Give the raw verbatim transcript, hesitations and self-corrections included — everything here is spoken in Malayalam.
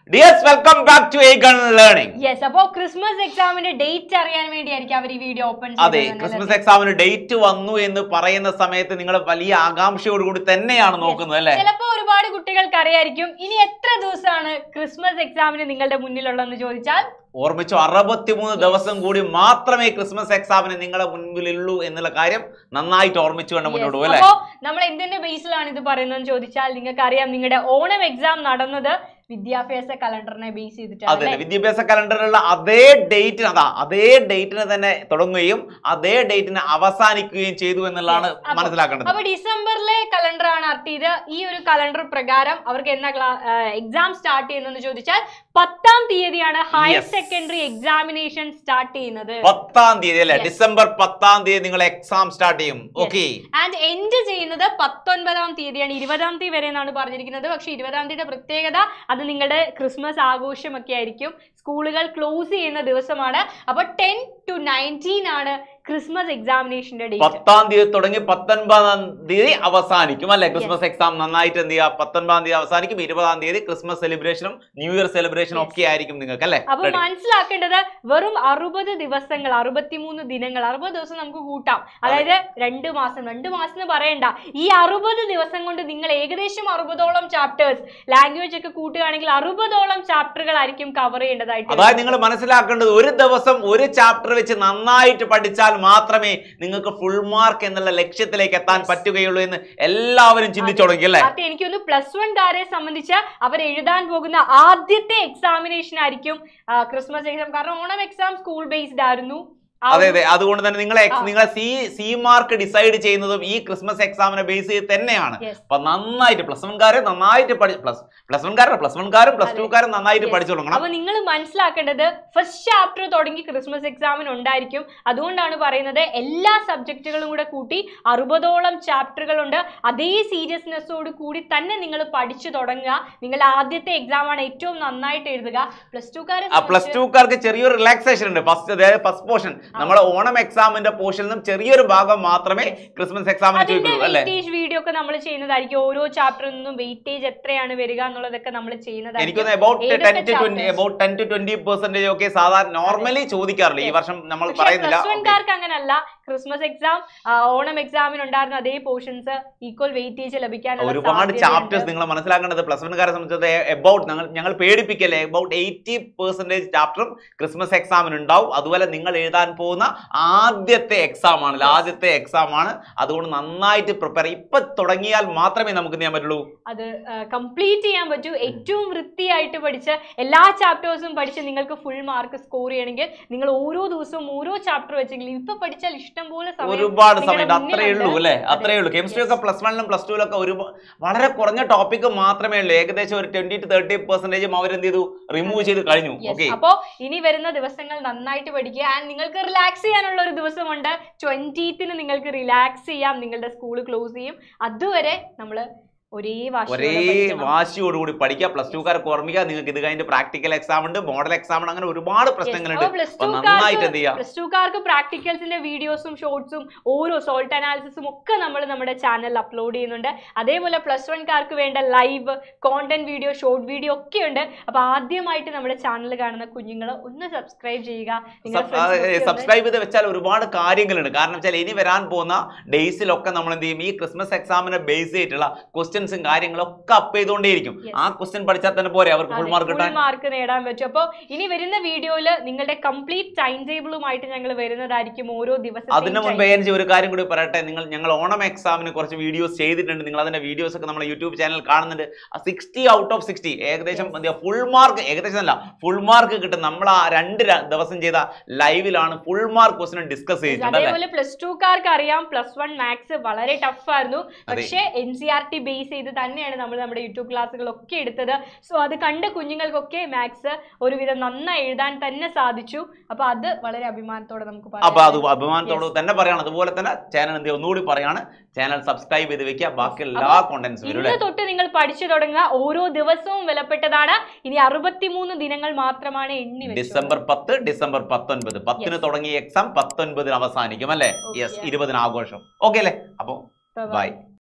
Dears, welcome back to Aegon Learning. Yes, അപ്പോൾ ക്രിസ്മസ് എക്സാമിന്റെ ഡേറ്റ് അറിയാൻ വേണ്ടിയായിരിക്കും അവർ ഈ വീഡിയോ ഓപ്പൺ ചെയ്തത്. അതെ, ക്രിസ്മസ് എക്സാമിന് ഡേറ്റ് വന്നു എന്ന് പറയുന്ന സമയത്ത് നിങ്ങൾ വലിയ ആകാംക്ഷയോടുകൂടി തന്നെയാണ് നോക്കുന്നത് അല്ലേ? ചിലപ്പോൾ ഒരുപാട് കുട്ടികൾക്ക് അറിയായിരിക്കും ഇനി എത്ര ദിവസമാണ് ക്രിസ്മസ് എക്സാമിന് നിങ്ങളുടെ മുന്നിലുള്ളതെന്ന് ചോദിച്ചാൽ ഓർമ്മിച്ചു, അറുപത്തിമൂന്ന് ദിവസം കൂടി മാത്രമേ ക്രിസ്മസ് എക്സാമിന് നിങ്ങളുടെ മുൻപിലുള്ളൂ എന്നുള്ള കാര്യം നന്നായിട്ട് ഓർമ്മിച്ചു കൊണ്ട് മുന്നോട്ട് പോകും. അപ്പോൾ നമ്മൾ എന്തിന്റെ ബേസിലാണ് ഇത് പറയുന്നതെന്ന് ചോദിച്ചാൽ നിങ്ങൾക്ക് അറിയാം നിങ്ങളുടെ ഓണം എക്സാം നടന്നത് വിദ്യാഭ്യാസ കലണ്ടറിനെ ബേസ് ചെയ്തിട്ടാണ്. അതെ, വിദ്യാഭ്യാസ കലണ്ടറിലുള്ള അതേ ഡേറ്റിന് അതാ അതേ ഡേറ്റിന് തന്നെ തുടങ്ങുകയും അതേ ഡേറ്റിന് അവസാനിക്കുകയും ചെയ്തു എന്നുള്ളതാണ് മനസ്സിലാക്കേണ്ടത്. അപ്പൊ ഡിസംബറിലെ കലണ്ടർ ആണ് അർട്ടിയത്. ഈ ഒരു കലണ്ടർ പ്രകാരം അവർക്ക് എന്നാ എക്സാം സ്റ്റാർട്ട് ചെയ്യുന്നതെന്ന് ചോദിച്ചാൽ പത്താം തീയതിയാണ് ഹയർ സെക്കൻഡറി എക്സാമിനേഷൻ സ്റ്റാർട്ട് ചെയ്യുന്നത്. പത്താം തീയതി അല്ലെ? ഡിസംബർ പത്താം തീയതി നിങ്ങൾ എക്സാം സ്റ്റാർട്ട് ചെയ്യും. ഓക്കെ, ആൻഡ് എൻഡ് ചെയ്യുന്നത് പത്തൊൻപതാം തീയതിയാണ്. ഇരുപതാം തീയതി വരെ എന്നാണ് പറഞ്ഞിരിക്കുന്നത്. പക്ഷെ ഇരുപതാം തീയതിയുടെ പ്രത്യേകത അത് നിങ്ങളുടെ ക്രിസ്മസ് ആഘോഷമൊക്കെ ആയിരിക്കും. സ്കൂളുകൾ ക്ലോസ് ചെയ്യുന്ന ദിവസമാണ്. അപ്പൊ ടെൻ ടു നയൻറ്റീൻ ആണ് ക്രിസ്മസ് എക്സാമിനേഷന്റെ ഡേറ്റ്. പത്താം തീയതി തുടങ്ങി പത്തൊൻപതാം തീയതി അവസാനിക്കും അല്ലെ? ക്രിസ്മസ് എക്സാം നന്നായിട്ട് എന്ത് ചെയ്യുക, പത്തൊൻപതാം തീയതി അവസാനിക്കും. ഇരുപതാം തീയതി ക്രിസ്മസ് സെലിബ്രേഷനും ന്യൂ ഇയർ സെലിബ്രേഷനും ഒക്കെ ആയിരിക്കും നിങ്ങൾക്ക് അല്ലെ? അപ്പൊ മനസ്സിലാക്കേണ്ടത് വെറും അറുപത് ദിവസങ്ങൾ, അറുപത്തിമൂന്ന് ദിനങ്ങൾ, അറുപത് ദിവസം നമുക്ക് കൂട്ടാം. അതായത് രണ്ടു മാസം രണ്ടു മാസം എന്ന് പറയണ്ട, ഈ അറുപത് ദിവസം കൊണ്ട് നിങ്ങൾ ഏകദേശം അറുപതോളം ചാപ്റ്റേഴ്സ് ലാംഗ്വേജ് ഒക്കെ കൂട്ടുകയാണെങ്കിൽ അറുപതോളം ചാപ്റ്ററുകളായിരിക്കും കവർ ചെയ്യേണ്ടതായിട്ട്. അതായത് നിങ്ങൾ മനസ്സിലാക്കേണ്ടത് ഒരു ദിവസം ഒരു ചാപ്റ്റർ വെച്ച് നന്നായിട്ട് പഠിച്ചാൽ മാത്രമേ നിങ്ങൾക്ക് ഫുൾ മാർക്ക് എന്നുള്ള ലക്ഷ്യത്തിലേക്ക് എത്താൻ പറ്റുകയുള്ളൂ എന്ന് എല്ലാവരും ചിന്തിച്ചു തുടങ്ങി അല്ലേ? എനിക്കൊന്ന് പ്ലസ് വൺ കാരെ സംബന്ധിച്ച് അവർ എഴുതാൻ പോകുന്ന ആദ്യത്തെ എക്സാമിനേഷൻ ആയിരിക്കും ക്രിസ്മസ് എക്സാം. കാരണം ഓണം എക്സാം സ്കൂൾ ബേസ്ഡ് ആയിരുന്നു. അതെ അതെ, അതുകൊണ്ട് തന്നെ നിങ്ങളെ നിങ്ങളെ സി സി മാർക്ക് ഡിസൈഡ് ചെയ്യുന്നതും ഈ ക്രിസ്മസ് എക്സാമിനെ ബേസ് ചെയ്ത് തന്നെയാണ്. അപ്പൊ നന്നായിട്ട് പ്ലസ് വൺകാരെ നന്നായിട്ട് പ്ലസ് പ്ലസ് വൺകാരും പ്ലസ് വൺകാരും പ്ലസ് ടുക്കാരും നന്നായിട്ട് പഠിച്ചു തുടങ്ങണം. അപ്പൊ നിങ്ങൾ മനസ്സിലാക്കേണ്ടത് ഫസ്റ്റ് ചാപ്റ്റർ തുടങ്ങി ക്രിസ്മസ് എക്സാമിന് ഉണ്ടായിരിക്കും. അതുകൊണ്ടാണ് പറയുന്നത് എല്ലാ സബ്ജക്റ്റുകളും കൂടെ കൂട്ടി അറുപതോളം ചാപ്റ്ററുകളുണ്ട്. അതേ സീരിയസ്നെസ്സോട് കൂടി തന്നെ നിങ്ങൾ പഠിച്ചു തുടങ്ങുക. നിങ്ങളുടെ ആദ്യത്തെ എക്സാം ആണ്, ഏറ്റവും നന്നായിട്ട് എഴുതുക. പ്ലസ് ടുക്കാരെ പ്ലസ് ടുക്കാർക്ക് ചെറിയൊരു റിലാക്സേഷൻ ഉണ്ട്. ഫസ്റ്റ് ഫസ്റ്റ് പോർഷൻ നമ്മളെ ഓണം എക്സാമിന്റെ പോർഷനിൽ നിന്നും ചെറിയൊരു ഭാഗം മാത്രമേ ക്രിസ്മസ് എക്സാമിന് ചോദിക്കുള്ളൂ അല്ലേ? വെയിറ്റേജ് വീഡിയോ ഒക്കെ നമ്മൾ ചെയ്യുന്നതായിരിക്കും. ഓരോ ചാപ്റ്ററിൽ നിന്നും വെയിറ്റേജ് എത്രയാണ് വരിക എന്നുള്ളതൊക്കെ നമ്മൾ ചെയ്യുന്നതായിരിക്കും. എനിക്കൊന്ന് about ten to twenty about ten to twenty percentage ഒക്കെ സാധാരണ നോർമലി ചോദിക്കാറില്ല. ഈ വർഷം നമ്മൾ പറയുന്നില്ല. അങ്ങനല്ല, ക്രിസ്മസ് എക്സാം ഓണം എക്സാമിന് ഉണ്ടായിരുന്ന അതേ പോർഷൻസ് ഈക്വൽ വെയിറ്റേജ് ലഭിക്കാൻ ഒരുപാട് ചാപ്റ്റേഴ്സ് നിങ്ങൾ മനസ്സിലാക്കേണ്ടത് പ്ലസ് വൺകാരെ സംബന്ധിച്ചത് എബൌട്ട് ഞങ്ങൾ പേടിപ്പിക്കല്ലേ, എബൌട്ട് എയ്റ്റി പെർസെന്റേജ് ചാപ്റ്ററും ക്രിസ്മസ് എക്സാമിന് ഉണ്ടാവും. അതുപോലെ നിങ്ങൾ എഴുതാൻ പോകുന്ന ആദ്യത്തെ എക്സാം ആണ്, ആദ്യത്തെ എക്സാം ആണ്. അതുകൊണ്ട് നന്നായിട്ട് പ്രിപ്പയർ ഇപ്പൊ തുടങ്ങിയാൽ മാത്രമേ നമുക്ക് ചെയ്യാൻ പറ്റുള്ളൂ, അത് കംപ്ലീറ്റ് ചെയ്യാൻ പറ്റൂ. ഏറ്റവും വൃത്തിയായിട്ട് പഠിച്ച് എല്ലാ ചാപ്റ്റേഴ്സും പഠിച്ച് നിങ്ങൾക്ക് ഫുൾ മാർക്ക് സ്കോർ ചെയ്യണമെങ്കിൽ നിങ്ങൾ ഓരോ ദിവസവും ഓരോ ചാപ്റ്റർ വെച്ചെങ്കിൽ ഇപ്പൊ പഠിച്ചാൽ ഇഷ്ടം പോലെ ഒരുപാട് സമയം അത്രേ ഉള്ളൂ അല്ലെ? അത്രേ ഉള്ളൂ. കെമിസ്ട്രി ഒക്കെ പ്ലസ് വണ്ണിലും പ്ലസ് ടുവിലും ഒക്കെ ഒരു വളരെ കുറഞ്ഞ ടോപ്പിക് മാത്രമേ ഉള്ളൂ. ഏകദേശം ഒരു ട്വന്റി ടു തേർട്ടി പെർസെന്റേജും അവരെന്ത് ചെയ്തു, റിമൂവ് ചെയ്ത് കഴിഞ്ഞു. ഓക്കെ, അപ്പോ ഇനി വരുന്ന ദിവസങ്ങൾ നന്നായിട്ട് പഠിക്കുക. ആൻഡ് നിങ്ങൾക്ക് റിലാക്സ് ചെയ്യാനുള്ള ഒരു ദിവസമുണ്ട്. ട്വന്റീത്തിന് നിങ്ങൾക്ക് റിലാക്സ് ചെയ്യാം. നിങ്ങളുടെ സ്കൂൾ ക്ലോസ് ചെയ്യും. അതുവരെ നമ്മള് ഒരേ ഒരേ വാശിയോടുകൂടി പഠിക്കുക. പ്ലസ് ടുക്കാർക്ക് ഓർമ്മിക്കുക, നിങ്ങൾക്ക് ഇത് കഴിഞ്ഞ് പ്രാക്ടിക്കൽ എക്സാം ഉണ്ട്, മോഡൽ എക്സാം ഉണ്ട്, അങ്ങനെ ഒരുപാട് പ്രശ്നങ്ങളുണ്ട്. നന്നായിട്ട് എന്ത് ചെയ്യാം, പ്ലസ് ടുക്കാർക്ക് പ്രാക്ടിക്കൽസിന്റെ വീഡിയോസും ഷോർട്സും ഓരോ സോൾട്ട് അനാലിസിസും ഒക്കെ നമ്മൾ നമ്മുടെ ചാനലിൽ അപ്ലോഡ് ചെയ്യുന്നുണ്ട്. അതേപോലെ പ്ലസ് വൺകാർക്ക് വേണ്ട live content video, short video ഒക്കെ ഉണ്ട്. അപ്പൊ ആദ്യമായിട്ട് നമ്മുടെ ചാനൽ കാണുന്ന കുഞ്ഞുങ്ങൾ ഒന്ന് സബ്സ്ക്രൈബ് ചെയ്യുക. സബ്സ്ക്രൈബ് ചെയ്ത് വെച്ചാൽ ഒരുപാട് കാര്യങ്ങളുണ്ട്. കാരണം വെച്ചാൽ ഇനി വരാൻ പോകുന്ന ഡേയ്സിലൊക്കെ നമ്മൾ എന്ത് ചെയ്യും, ഈ ക്രിസ്മസ് എക്സാമിനെ ബേസ് ചെയ്തിട്ടുള്ള ക്വസ്റ്റ്യൻസും കാര്യങ്ങളൊക്കെ അപ്പ് ചെയ്തുകൊണ്ടേയിരിക്കും. ആ ക്വസ്റ്റ്യൻ പഠിച്ചാൽ തന്നെ പോരെ അവർക്ക് ഫുൾ മാർക്ക് കിട്ടാൻ, മാർക്ക് നേടാൻ പറ്റും. അപ്പോൾ ഇനി വരുന്ന വീഡിയോയിൽ നിങ്ങളുടെ കംപ്ലീറ്റ് ടൈം ടേബിളുമായിട്ട് ഞങ്ങൾ വരുന്നതായിരിക്കും ഓരോ ദിവസം. അതിനു മുമ്പ് എനിക്ക് ഒരു കാര്യം കൂടി പറയട്ടെ, നിങ്ങൾ ഞങ്ങൾ ഓണം എക്സാമിന് കുറച്ച് വീഡിയോസ് ചെയ്തിട്ടുണ്ട്. നിങ്ങൾ അതിന്റെ വീഡിയോസ് ഒക്കെ നമ്മുടെ യൂട്യൂബ് ചാനൽ കാണുന്നുണ്ട്. സിക്സ്റ്റി ഔട്ട് ഓഫ് സിക്സ്റ്റി ഏകദേശം ഫുൾ മാർക്ക്, ഏകദേശം അല്ല ഫുൾ മാർക്ക് കിട്ടും. നമ്മൾ ആ രണ്ട് ദിവസം ചെയ്ത ലൈവിലാണ് ഫുൾ മാർക്ക് ക്വസ്റ്റ്യൻ ഡിസ്കസ് ചെയ്തിട്ടുണ്ട്. അതേപോലെ പ്ലസ് ടുക്കാർക്ക് അറിയാം പ്ലസ് വൺ മാത്സ് വളരെ ടഫ് ആയിരുന്നു. പക്ഷേ N C R T base ചെയ്ത് തന്നെയാണ് നമ്മൾ നമ്മുടെ യൂട്യൂബ് ക്ലാസ്സുകളൊക്കെ എടുത്തത്. സോ അത് കണ്ട് കുഞ്ഞുങ്ങൾക്കൊക്കെ മാത്സ് ഒരുവിധം നന്നായി എഴുതാൻ തന്നെ സാധിച്ചു. അപ്പൊ അത് വളരെ അഭിമാനത്തോടെ നമുക്ക് പറയാം. അപ്പൊ അത് അഭിമാനത്തോടെ തന്നെ പറയാണ്. അതുപോലെ തന്നെ ചാനൽ എന്ത് ഒന്നുകൂടി പറയാണ്, ചാനൽ സബ്സ്ക്രൈബ് ചെയ്ത് വെക്കുക. ബാക്കി എല്ലാ കോണ്ടന്റ്സും ഇന്ന് തൊട്ട് നിങ്ങൾ പഠിച്ചു തുടങ്ങുക. ഓരോ ദിവസവും വിലപ്പെട്ടതാണ്. ഇനി അറുപത്തിമൂന്ന് ദിനങ്ങൾ മാത്രമാണ് എണ്ണി വെച്ചത്. ഡിസംബർ പത്ത്, ഡിസംബർ പത്തൊൻപത്, പത്തിന് തുടങ്ങിയ എക്സാം പത്തൊൻപതിന് അവസാനിക്കും അല്ലെ? യെസ്, ഇരുപതിന് ആഘോഷം. ഓക്കെ അല്ലേ? അപ്പൊ ബൈ.